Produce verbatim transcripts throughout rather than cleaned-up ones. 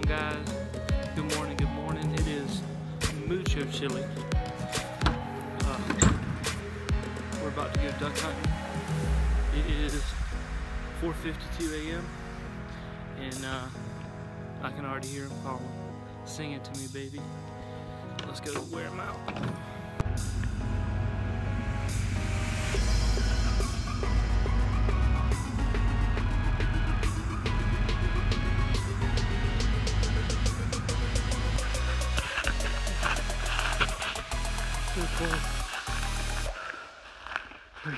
guys? Good morning, good morning. It is mucho chilly. Uh, we're about to go duck hunting. It is four fifty-two a m and uh, I can already hear them calling. Sing it to me, baby. Let's go wear them out. Good boy. Breathe.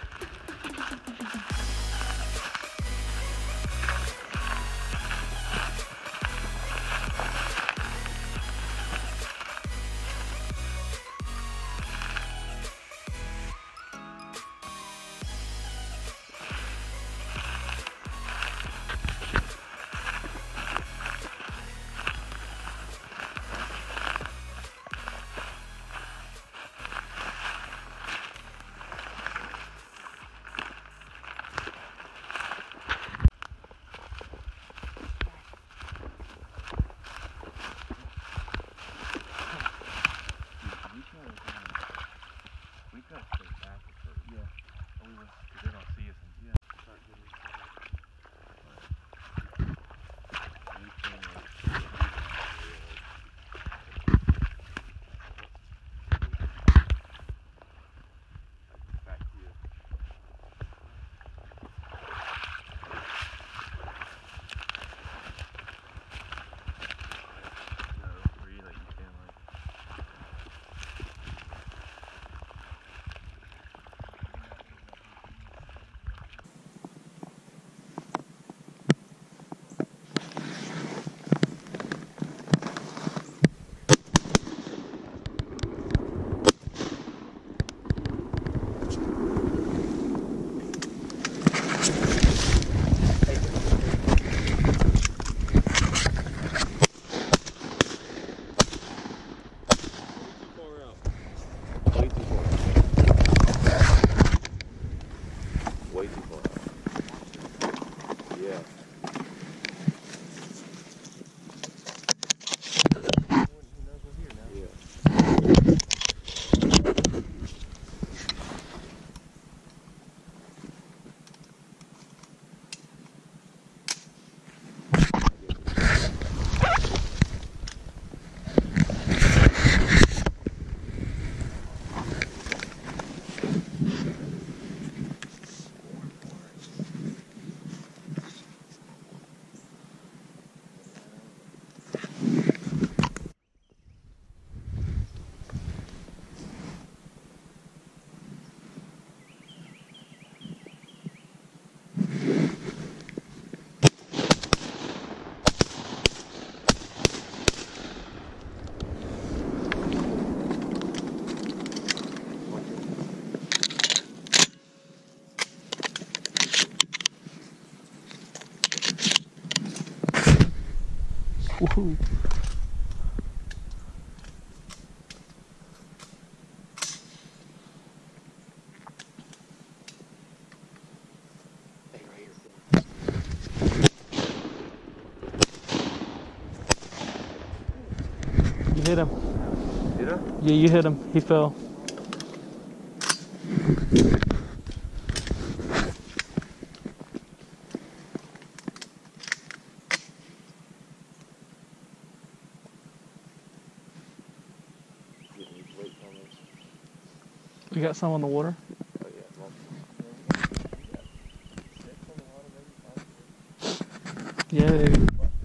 Woohoo. You hit him. Did I? Yeah, you hit him. He fell. You got some on the water? Oh, yeah. Yeah.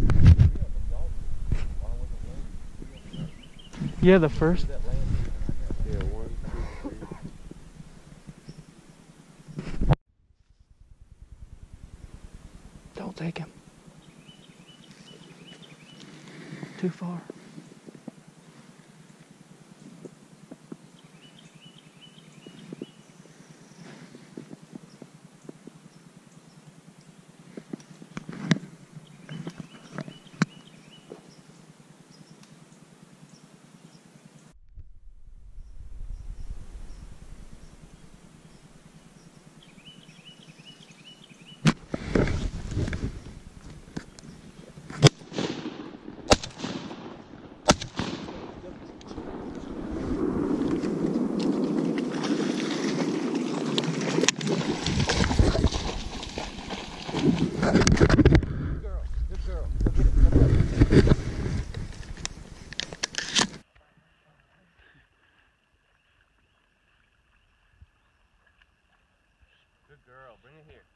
Yeah, the first. Yeah, one, two, three. Don't take him. Too far. girl. Good girl. Go get it. Go get it. Good girl. Bring it here.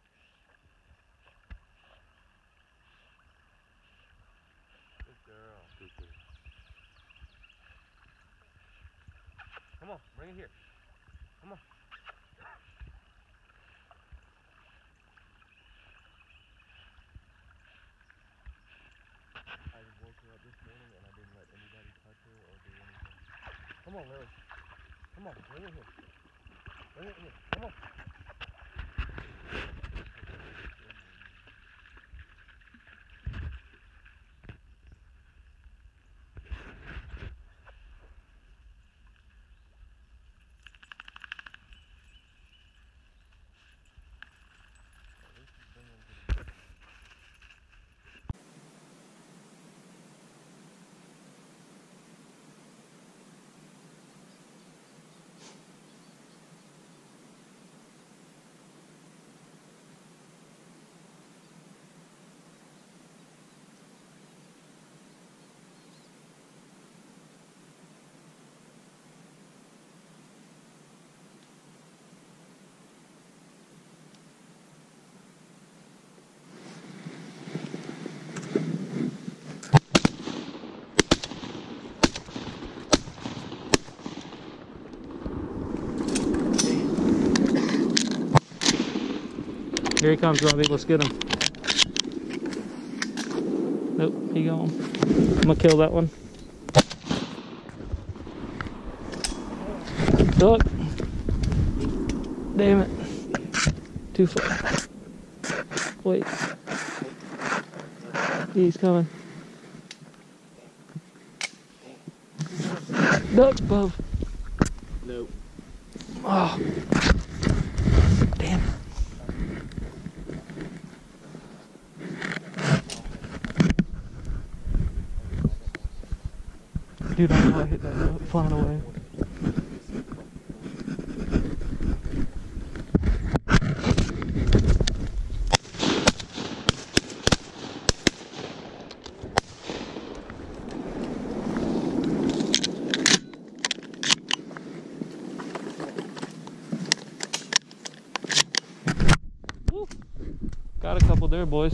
Good girl. Good girl. Come on. Bring it here. Come on. I woke her up this morning and I didn't let anybody touch her or do anything. Come on, Lily. Come on, bring it here. Bring it here. Come on. Here he comes, Robbie. Let's get him. Nope, he gone. I'm gonna kill that one. Look. Damn it. Too far. Wait. He's coming. Duck, Bub. Nope. Oh. Damn it. Dude, I know I hit that note flying away. Woo. Got a couple there, boys.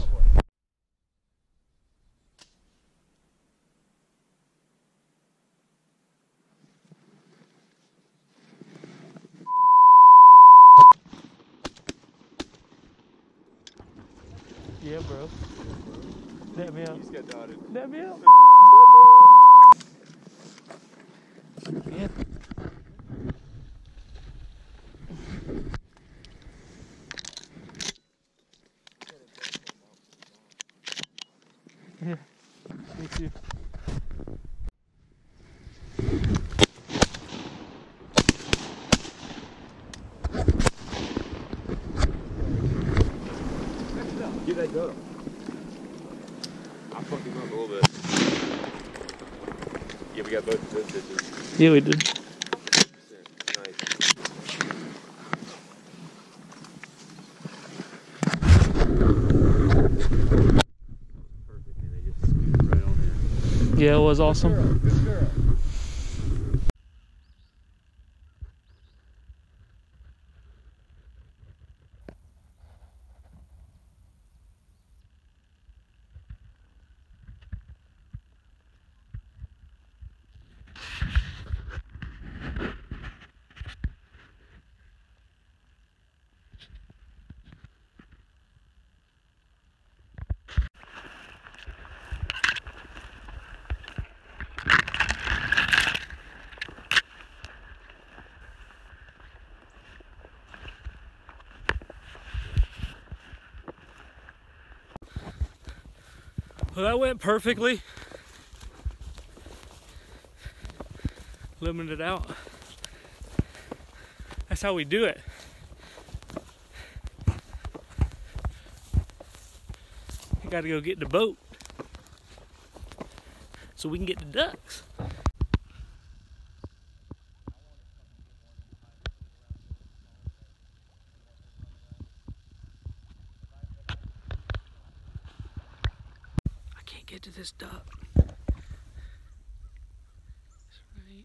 Yeah, bro. Let me out. You just got dotted. Let me out. Fuck yeah. Yeah. Me too. Get that go. I fucked him up a little bit. Yeah, we got both of those bitches. Yeah, we did. Nice. Perfect, man. They just scooted right on in. Yeah, it was awesome. Good girl. Good girl. Well, that went perfectly. Limited out. That's how we do it. I gotta go get the boat so we can get the ducks. get to this duck. It's right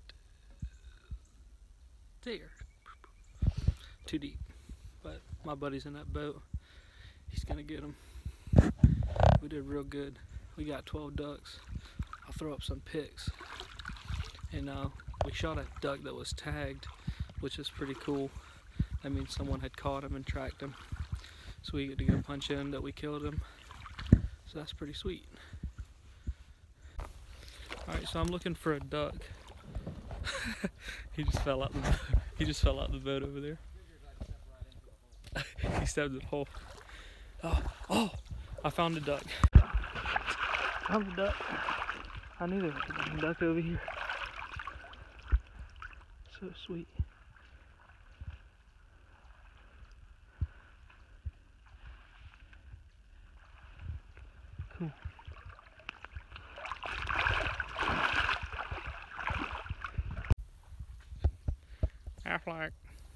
there. Too deep. But my buddy's in that boat. He's gonna get him. We did real good. We got twelve ducks. I'll throw up some pics. And uh, we shot a duck that was tagged, which is pretty cool. That means someone had caught him and tracked him. So we get to go punch in that we killed him. So that's pretty sweet. Alright, so I'm looking for a duck. He just fell out the boat. He just fell out the boat over there. He stepped in the hole. Oh, oh, I found a duck. Found a duck. I knew there was a duck over here. So sweet. Cool. Aflac.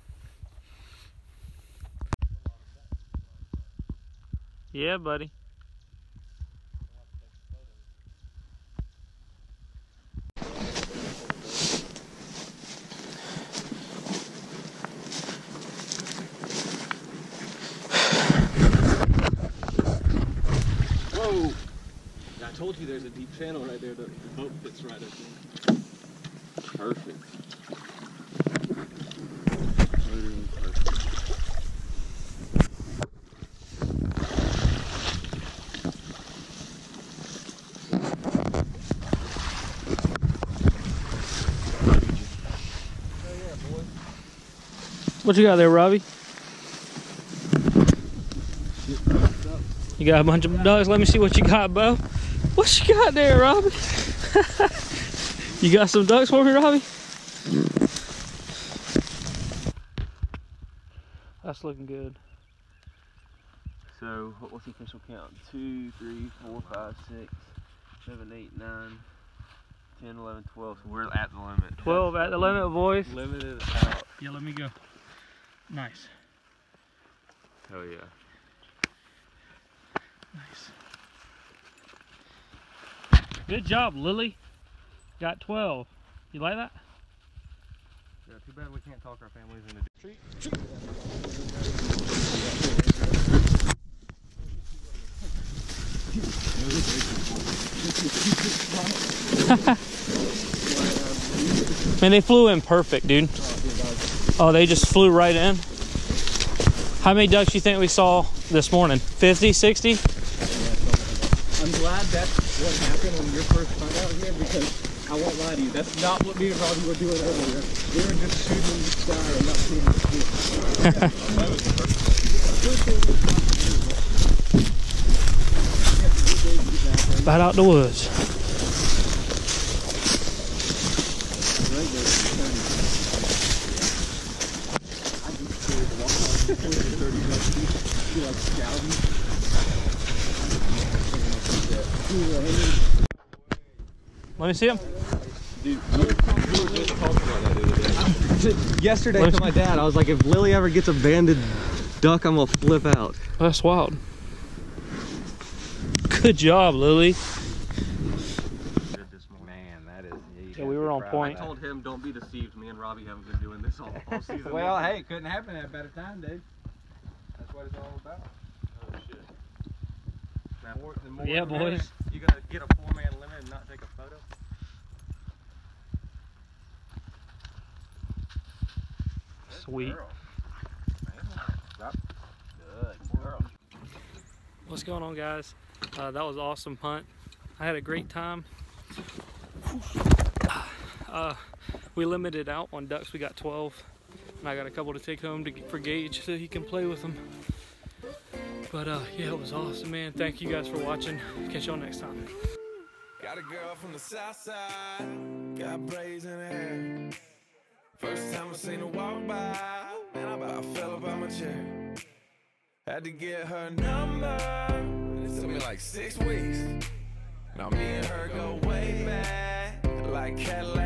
Yeah, buddy. Whoa! I told you there's a deep channel right there. The, the boat fits right up there. Perfect. Literally perfect. What you got there, Robbie? You got a bunch of ducks? Let me see what you got, Bo. What you got there, Robbie? You got some ducks for me, Robbie? That's looking good. So, what, what's the official count? two, three, four, five, six, seven, eight, nine, ten, eleven, twelve. So we're at the limit. twelve at the limit, boys. Limited out. Yeah, let me go. Nice. Hell yeah. Nice. Good job, Lily. Got twelve. You like that? Yeah, too bad we can't talk our families into treat. Man, they flew in perfect, dude. Oh, they just flew right in. How many ducks do you think we saw this morning? fifty, sixty? I'm glad that's what happened when you first found out here, because I won't lie to you, that's not what me and Robbie were doing earlier. We were just shooting in the sky and not seeing the street. Right out the woods. Let me see him. Dude, we were talking about that the other day. Yesterday to my dad, I was like, if Lily ever gets a banded duck, I'm gonna flip out. That's wild. Good job, Lily. Man, that is. Yeah, Yeah, we were on point. I told him, don't be deceived. Me and Robbie haven't been doing this all, all season. Well, hey, it couldn't happen at a better time, dude. That's what it's all about. Oh shit. Now, more, more Yeah, than boys. that, you gotta get a four-man limit and not take a photo. Sweet. Good girl. What's going on, guys? Uh, that was an awesome hunt. I had a great time. Uh, we limited out on ducks. We got twelve, and I got a couple to take home to for Gage so he can play with them. But uh, yeah, it was awesome, man. Thank you guys for watching. Catch y'all next time. Got a girl from the south side, got braids in her hair. First time I seen her walk by, man, I about fell up out my chair. Had to get her number, it took me like six weeks. Now me and her go way back, like Cadillac.